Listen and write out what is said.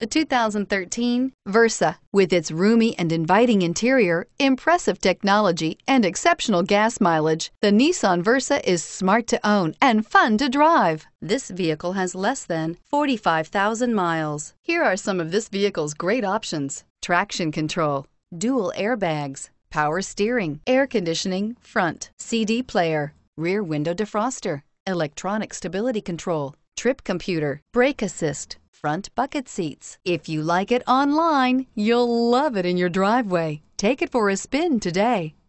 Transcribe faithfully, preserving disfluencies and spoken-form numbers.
The two thousand thirteen Versa. With its roomy and inviting interior, impressive technology, and exceptional gas mileage, the Nissan Versa is smart to own and fun to drive. This vehicle has less than forty-five thousand miles. Here are some of this vehicle's great options: traction control, dual airbags, power steering, air conditioning, front, C D player, rear window defroster, electronic stability control, trip computer, brake assist, front bucket seats. If you like it online, you'll love it in your driveway. Take it for a spin today.